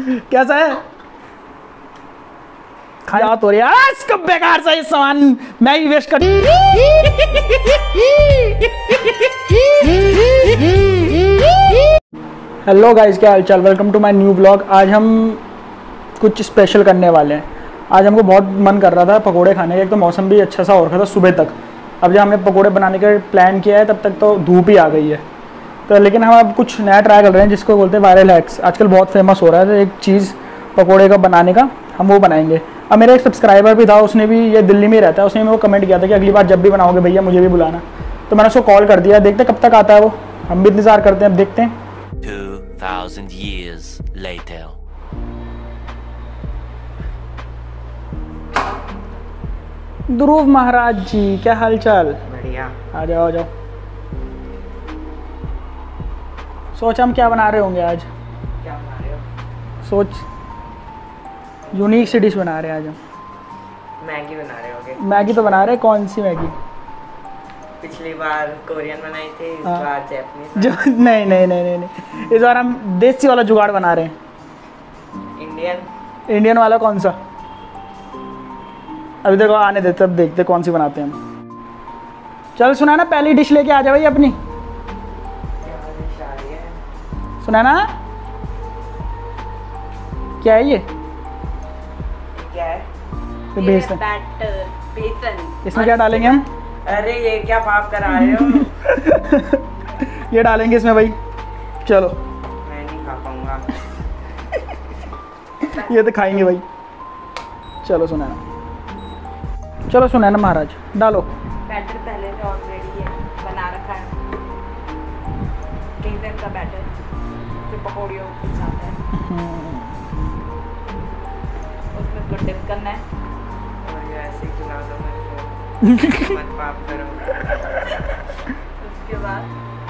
कैसा है? खाया तो यार इसका बेकार सा ये सामान मैगी वेस्ट कर। हेलो गाइस, क्या हालचाल? Welcome to my new blog. आज हम कुछ स्पेशल करने वाले हैं। आज हमको बहुत मन कर रहा था पकोड़े खाने का। एक तो मौसम भी अच्छा सा हो रखा था सुबह तक। अब जब हमने पकोड़े बनाने का प्लान किया है तब तक तो धूप ही आ गई है। तो लेकिन हम अब कुछ नया ट्राई कर रहे हैं जिसको बोलते हैं वायरल हैक्स। आजकल बहुत फेमस हो रहा है। तो एक चीज़ पकोड़े का बनाने का हम वो बनाएंगे। अब मेरा एक सब्सक्राइबर भी था, उसने भी, ये दिल्ली में रहता है, उसने मेरे को कमेंट किया था कि अगली बार जब भी बनाओगे भैया मुझे भी बुलाना। तो मैंने उसको कॉल कर दिया, देखते कब तक आता है वो। हम भी इंतज़ार करते हैं, अब देखते हैं। 2000 years later. ध्रुव महाराज जी, क्या हाल चाल? बढ़िया। आ जाओ आ जाओ। सोच हम क्या बना रहे होंगे आज। क्या बना रहे हो? सोच यूनिक सी डिश बना रहे हैं आज हम। मैगी बना रहे होगे? मैगी तो बना रहे हैं। कौन सी मैगी? पिछली बार कोरियन बनाई थी, इस हाँ। बार जैपनीज। जो नहीं नहीं नहीं नहीं नहीं, इस बार हम देसी वाला जुगाड़ बना रहे हैं। इंडियन। इंडियन वाला कौन सा? अभी देखो आने देते, अब देखते कौन सी बनाते हैं हम। चल सुना ना, पहली डिश लेके आ जा भाई अपनी। क्या डिश आ रही है? सुना ना, क्या है ये? क्या है? तो बेसन। बैटर, बेसन। इसमें क्या डालेंगे हम? अरे ये क्या पाप करा रहे हो? ये डालेंगे इसमें भाई। चलो मैं नहीं खा पाऊंगा। ये तो खाएंगे भाई। चलो सुनैना, चलो सुनैना महाराज डालो। बैटर पहले से ऑलरेडी है, बना रखा है। बेसन का बैटर जो पकौड़ियों के साथ है, उसमें इसको डिप करना है। और ये ऐसे ही खिला दो मेरे को। मत पाप करो। उसके बाद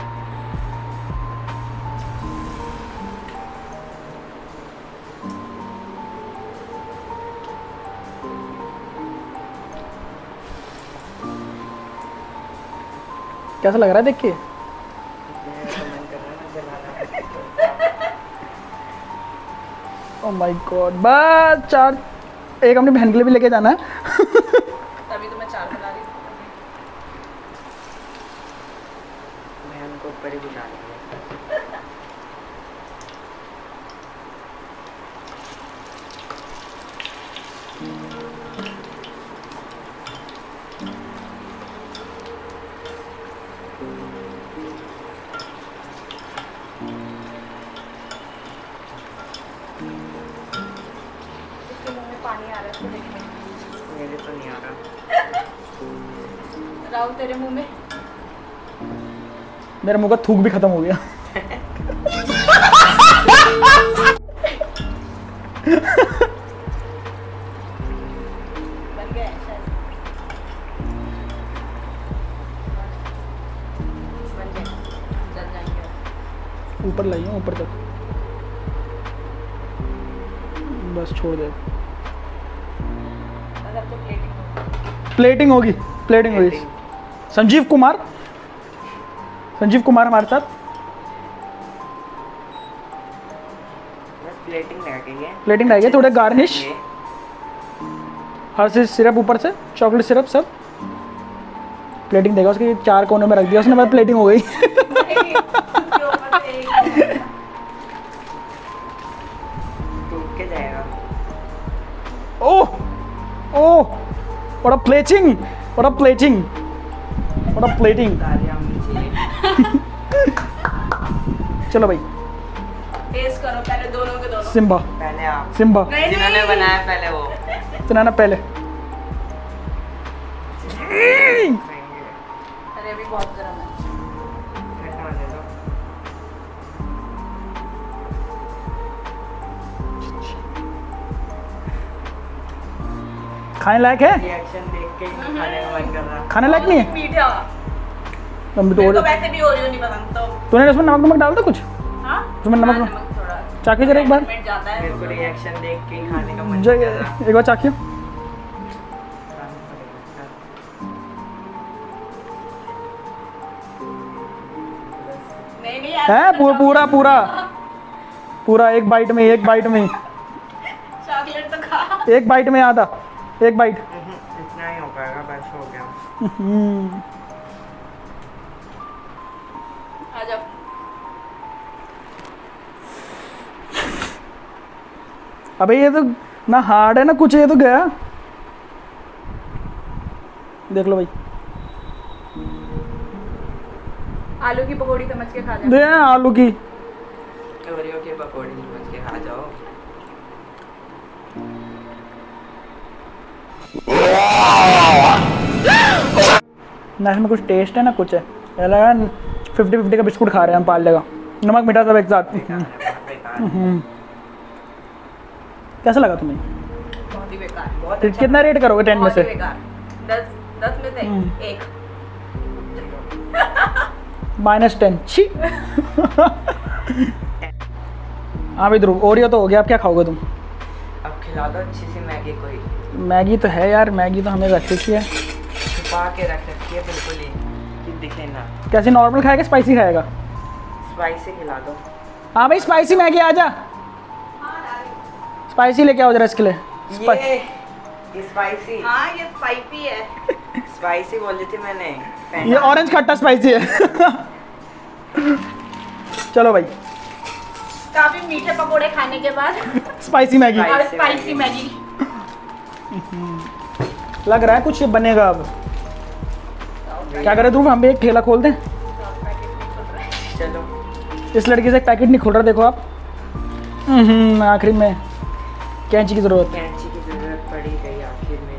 कैसा लग रहा है देख के? मन कर रहा है ना जलाना। ओह माय गॉड, बस चार। एक अपनी बहन के लिए भी लेके जाना है। तभी तो मैं 4 बना रही हूँ। मैं उनको ऊपर ही बुला लिया। उसके मुंह में पानी आ रहा है, उसको देखने। मेरे तो नहीं आ रहा। राहुल तेरे मुंह में मेरा मुंह का थूक भी खत्म हो गया। बन गया है शायद। बन गया, जल जाएंगे। ऊपर लाइए, ऊपर तक बस छोड़ दे। अगर तो प्लेटिंग प्लेटिंग होगी, प्लेटिंग होगी। संजीव कुमार, संजीव कुमार हमारे साथ। बस प्लेटिंग रह गई है। प्लेटिंग रह गई, थोड़े गार्निश, ये हर चीज सिरप ऊपर से, चॉकलेट सिरप सब। प्लेटिंग देगा उसके 4 कोने में रख दिया उसने, बाद प्लेटिंग हो गई। टूट के जाएगा। ओह ओह, what a plating, what a plating, what a plating। तालियां होनी चाहिए। चलो भाई, टेस्ट करो पहले, दोनों के दोनों। सिम्बा, पहले आप। सिम्बा नहीं, जिन्होंने नहीं। बनाया पहले वो सुनाना पहले। खाएंगे। अरे अभी बहुत गर्म है। ठंडा होने दो। खाने लायक है? रिएक्शन देख के ही खाने का मन कर रहा। खाने लायक नहीं है? मीठा। हम तो मेरे को वैसे भी ओरियो नहीं पसंद तो। तूने इसमें नमक नमक डाल दो कुछ? हाँ? तुम्हें नमक- हाँ, नमक थोड़ा। चाखिए जरा एक बार। मिट जाता है। मेरे को रिएक्शन देख के ही खाने का मन जो कर रहा। एक बार चाखिए। नहीं नहीं है पूरा पूरा पूरा पूरा एक बाइट में, एक बाइट में, चॉकलेट तो खा। एक बाइट में आधा, एक बाइट। इतना ही हो पाएगा, बस हो गया। आ जाओ। अबे ये तो ना हार्ड है ना कुछ, ये तो गया। देख लो भाई, आलू की पकौड़ी समझ के खा दे आलू की। ओरियो के पकौड़ी समझ के खा जाओ। ना इसमें कुछ टेस्ट है ना कुछ है, ऐसा लगा 50-50 का बिस्कुट खा रहे हैं हम पार्ले का, नमक मीठा सब एक साथ। कैसा लगा तुम्हें? बहुत ही बेकार। बहुत अच्छा। कितना रेट करोगे 10 में बहुत ही से? बेकार। 10 में से 1। -10 छी। हाँ भाई ध्रुव, ओरियो तो हो गया, अब क्या खाओगे तुम? अब खिला दो अच्छी सी मैगी कोई। मैगी तो है यार, मैगी तो हमें रख रखी है, छुपा के रख रखी है बिल्कुल ही कि दिखे ना। कैसे नॉर्मल खाएगा स्पाइसी खाएगा? स्पाइसी खिला दो। हाँ भाई स्पाइसी मैगी आ जा, स्पाइसी लेके आओ जरा इसके लिए। ये स्पाइसी। हाँ ये स्पाइसी है। स्पाइसी बोली थी मैंने। ये ऑरेंज खट्टा स्पाइसी है। चलो भाई, काफी मीठे पकोड़े खाने के बाद स्पाइसी मैगी और स्पाइसी मैगी। लग रहा है कुछ बनेगा अब। क्या करें ध्रुव, हम भी एक ठेला खोल दें? चलो। इस लड़की से एक पैकेट नहीं खोल रहा, देखो आप। आखिरी में कैंची की जरूरत है। कैंची की जरूरत पड़ी गई आखिर में।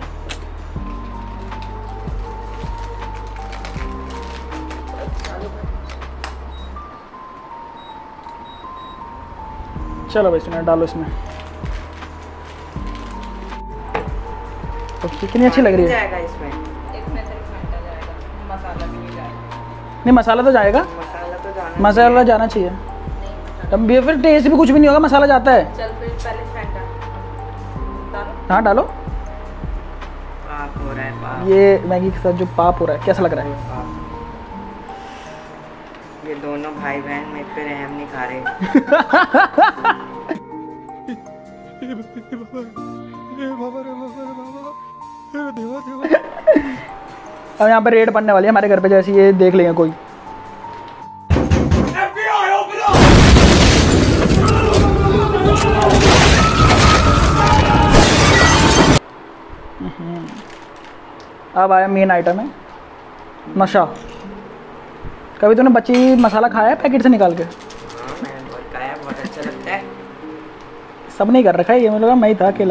चलो भाई सुना, डालो इसमें। तो कितनी अच्छी लग रही है। जाएगा इसमें। इसमें सिर्फ फैंटा जाएगा, मसाला भी नहीं जाएगा। नहीं मसाला तो जाएगा, मसाला तो जाना मसाला जाना चाहिए। तब भी फिर टेस्ट भी कुछ भी नहीं होगा, मसाला जाता है। चल फिर पहले फैंटा डालो। हाँ डालो। पाप हो रहा है, पाप। ये मैगी के साथ जो पाप हो रहा है, कैसा लग रहा है? पाप। ये दोनों भाई बहन मेरे पे रहम नहीं खा रहे। अब यहाँ पे रेड पड़ने वाली है हमारे घर पे, जैसे ये देख लेंगे कोई। अब आया मेन आइटम है नशा। कभी तूने बच्ची मसाला खाया है पैकेट से निकाल के? हाँ मैंने बहुत खाया, बहुत अच्छा लगता है। सब नहीं कर रखा है ये, मुझे लगा मैं ही था अकेला।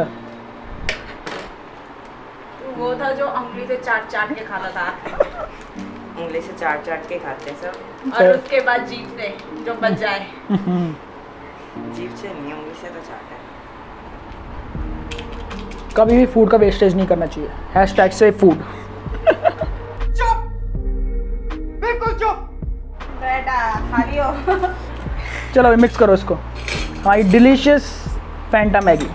वो था जो उंगली से चाट चाट के खाता था उंगली से चाट चाट के खाते हैं सब। और उसके बाद जीभ से जो बच जाए। जीभ से नहीं, उंगली से तो चाट है। कभी भी फूड का वेस्टेज नहीं करना चाहिए। Hashtag save food. बेटा खा लियो। चलो अभी मिक्स करो इसको। हाँ ये डिलीशियस फैंटा मैगी।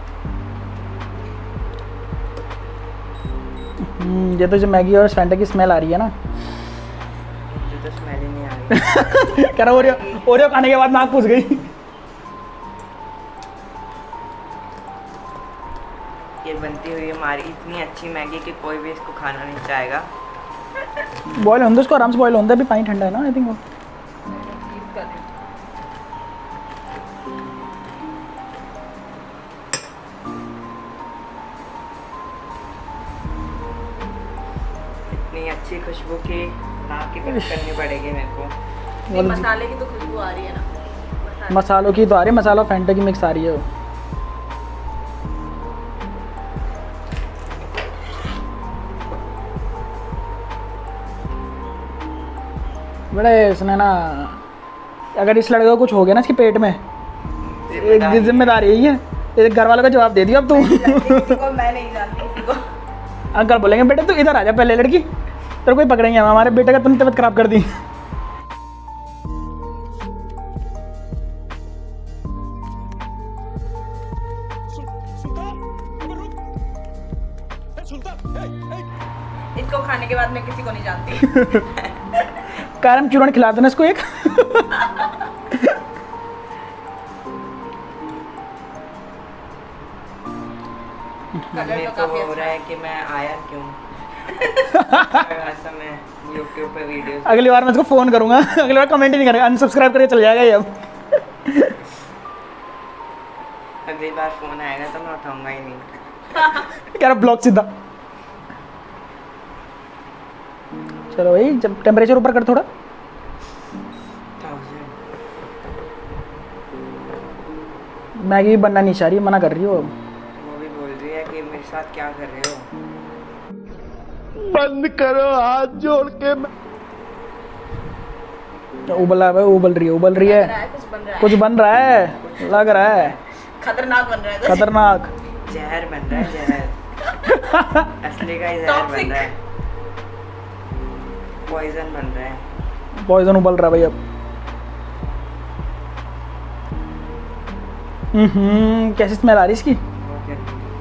ये तो जो मैगी और फैंटा की स्मेल आ रही है ना। मुझे तो स्मेल ही नहीं आ रही। कह रहा ओरियो खाने के बाद नाक पूछ गई। ये बनती हुई हमारी इतनी अच्छी मैगी कि कोई भी इसको खाना नहीं चाहेगा। बॉयल होने दो इसको, आराम से बॉयल होने दो, अभी पानी ठंडा है ना आई थिंक। इतनी अच्छी खुशबू की नाक की बंद करनी पड़ेगी मेरे को। नहीं, मसाले की तो खुशबू आ रही है ना। मसालों की तो आ रही है, मसाला फैंटा की मिक्स आ रही है वो। बड़े इसने ना, अगर इस लड़के को कुछ हो गया ना इसके पेट में, एक जिम्मेदारी यही है। एक घर वालों का जवाब दे दिया अब तू। को मैं नहीं जानती किसी को। अंकल बोलेंगे बेटे तू इधर आ जा पहले, लड़की तेरे कोई पकड़ेंगे हम, हमारे बेटे का तुमने तबीयत खराब कर दी। इसको खाने के बाद मैं किसी को नहीं जानती। कारम चूर्ण खिला देना इसको एक। कलर मेरे तो को काफी हो रहा अच्छा है कि मैं आया क्यों ऐसा मैं YouTube पे वीडियो अगली बार मैं इसको फ़ोन करूँगा, अगली बार कमेंट ही नहीं करेगा, अनसब्सक्राइब करके चल जाएगा ये अब। अगली बार फोन आएगा तो मैं उठाऊंगा ही नहीं। कह रहा ब्लॉक सीधा। चलो भाई, जब टेम्परेचर ऊपर कर थोड़ा। 1000 मैगी बनना नहीं चाह रही, मना कर रही हो। वो भी बोल रही है कि मेरे साथ क्या कर रहे हो। बंद करो हाथ जोड़ के। उबला है, उबल रही है, उबल रही लग है, रहा है कुछ बन रहा है। कुछ बन रहा है, लग रहा है खतरनाक बन रहा है। खतरनाक। जहर बन रहा है, जहर असली का ही जहर बन Toxic. रहा है, पॉइजन बन रहा है। पॉइजन उबल रहा है भाई अब। कैसी स्मेल आ रही है इसकी। वो क्या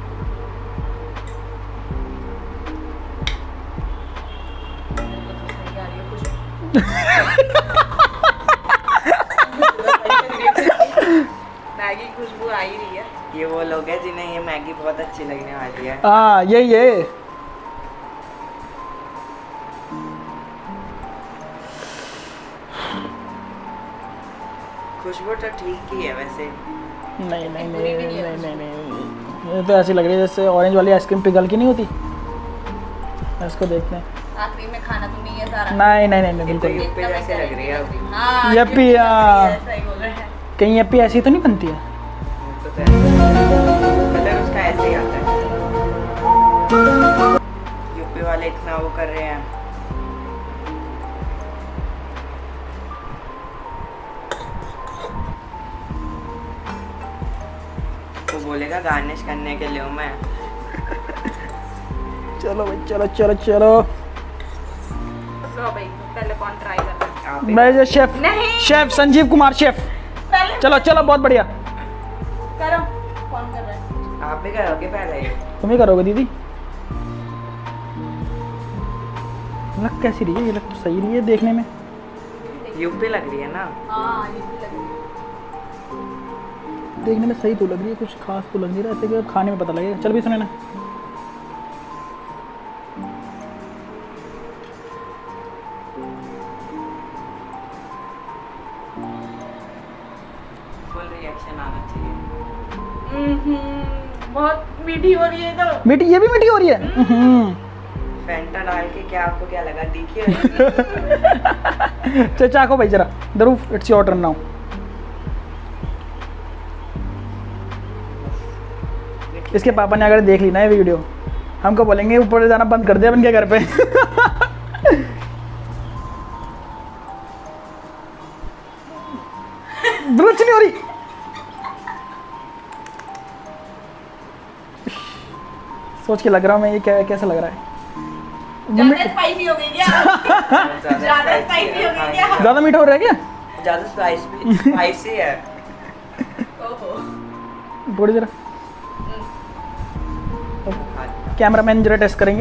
सही आ रही है कुछ। मैगी खुशबू आ ही रही है। ये वो लोग हैं जिन्हें ये मैगी बहुत अच्छी लगने वाली है। हाँ यही है। खुशबू तो ठीक ही है वैसे। नहीं नहीं पूरी भी नहीं नहीं है नहीं नहीं नहीं, ये तो ऐसी लग रही है जैसे ऑरेंज वाली आइसक्रीम पिघल की नहीं होती। इसको देखते हैं। आखिरी में खाना तो नहीं है सारा। नहीं नहीं नहीं नहीं, ये तो बिल्कुल यूपी जैसे लग रही है। हाँ, यप्पी, यूपी हाँ। जैसा ही बोल रहा है। कहीं एप्पी ऐसी तो नहीं बनती है। तो कलर उसका ऐसे ही आता है। यूपी वाले इतना वो कर रहे हैं। वो बोलेगा गार्निश करने के लिए हूँ मैं। चलो भाई, चलो चलो चलो। लो भाई, पहले कौन ट्राई कर रहा है? आप ही मैं जो शेफ, नहीं। Chef Sanjeev Kumar chef. पहले चलो चलो, बहुत बढ़िया। करो। कौन कर रहा है? आप भी करोगे पहले। तुम ही करोगे दीदी। लग कैसी रही है ये? लग तो सही रही है देखने में। यूपी लग रही है ना। हाँ, ये भी लग रही है। देखने में सही तो लग रही है, कुछ खास तो लग नहीं रहा, ऐसे कि खाने में पता लगेगा। चल भी सुने ना। फुल रिएक्शन आना चाहिए। बहुत मीठी हो रही है तो। मीठी, ये भी मीठी हो रही है। फैंटा डाल के क्या आपको क्या लगा तीखी हो चल चाखो भाई जरा। दरूफ, इट्स योर टर्न नाउ। इसके पापा ने अगर देख ली ना ये वीडियो, हमको बोलेंगे ऊपर जाना बंद कर दिया इनके घर पे। रुच नहीं हो रही। सोच के लग रहा हूँ मैं, ये कैसा लग रहा है। ज्यादा स्पाइसी हो गई क्या? ज्यादा स्पाइसी हो गई क्या? ज़्यादा मीठा हो रहा है क्या? ज्यादा स्पाइसी है। ओहो। थोड़ी जरा कैमरामैन जरा टेस्ट करेंगे।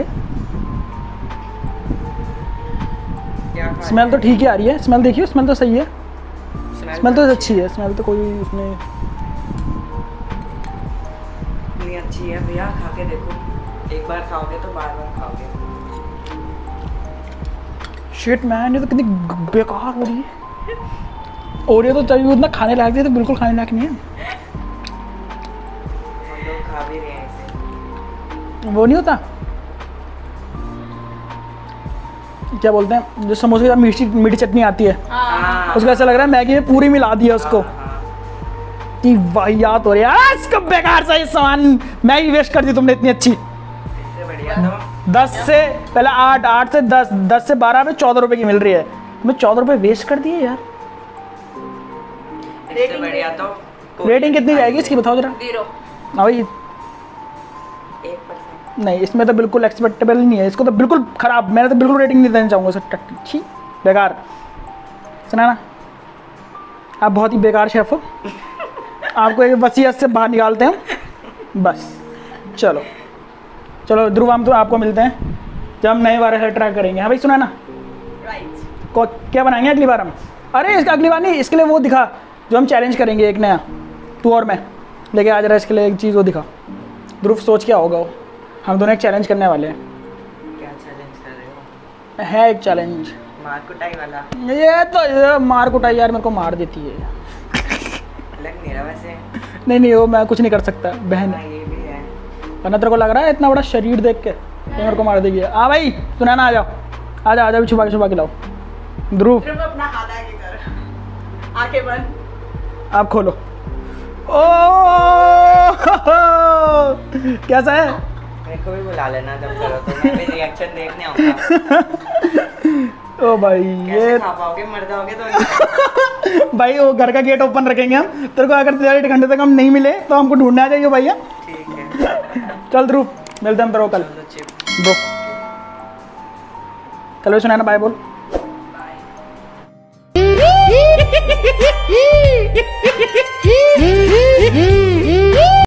क्या खा स्मेल तो ठीक ही आ रही है। स्मेल देखिए, स्मेल तो सही है। स्मेल तो अच्छी अच्छी है, स्मेल तो कोई उसमें। इतनी अच्छी है भैया, खा के देखो। एक बार खाओगे तो बार बार खाओगे। शिट मैन, ये तो कितनी बेकार हो रही है। और ये तो तभी उतना खाने लायक है, तो बिल्कुल खाने लायक नहीं है। हम लोग खा भी रहे हैं इसे। वो नहीं होता, क्या बोलते हैं, जो समोसे के साथ मीठी मीठी चटनी आती है, हाँ। उसको ऐसा लग रहा है मैगी में पूरी मिला दिया उसको। कि वाहियात हो रही है इसको, बेकार सा ये सामान मैगी वेस्ट कर दी तुमने इतनी अच्छी। इससे बढ़िया तो 10 से पहले 8, 8 से 10, 10 से 12 में 14 रुपए की मिल रही है। तुम्हें 14 रुपए वेस्ट कर दिए यार। इससे बढ़िया तो रेटिंग कितनी जाएगी इसकी बताओ जरा। 0। हाँ भाई, 1%। नहीं इसमें तो बिल्कुल एक्सपेक्टेबल नहीं है। इसको तो बिल्कुल ख़राब, मैंने तो बिल्कुल रेटिंग नहीं देना चाहूँगा सर। छी, बेकार। सुना ना, आप बहुत ही बेकार शेफ हो। आपको एक वसीयत से बाहर निकालते हैं बस। चलो चलो ध्रुव, हम तो आपको मिलते हैं जब हम नए बार ट्राई करेंगे। हाँ भाई सुना ना, राइट। को क्या बनाएंगे अगली बार हम? अरे इसका अगली बार नहीं, इसके लिए वो दिखा जो हम चैलेंज करेंगे एक नया। तू और मैं लेके आ जा रहा है इसके लिए एक चीज़, वो दिखा ध्रुव सोच क्या होगा वो? हम दोनों एक चैलेंज करने वाले हैं। क्या चैलेंज कर रहे हो? है एक चैलेंज। मार कुटाई वाला? ये तो मार कुटाई यार मेरे को मार देती है। लग नहीं रहा वैसे। नहीं वो मैं कुछ नहीं कर सकता बहन। हाँ, ये भी है। वरना तेरे को लग रहा है इतना बड़ा शरीर देख के ये मेरे को मार देगी। आ भाई सुना ना, आ जाओ आ जाओ आ जाओ, छुपा के लाओ। ध्रुव सिर्फ अपना हाथ आगे कर, आंखें बंद। आप खोलो। ओ कैसा है? मेरे को भी बुला लेना जब करो तो मैं भी रिएक्शन देखने आऊंगा। ओ भाई कैसे ये खा पाओगे? मर जाओगे तो। भाई वो घर का गेट ओपन रखेंगे हम। तेरे को अगर 1 घंटे तक हम नहीं मिले तो हमको ढूंढने आ जाइए भैया। ठीक है, चल ध्रुव मिलते हैं हम तेरे को कल। चलो चिप। ब्रो कल भी सुना ना, बाय बोल।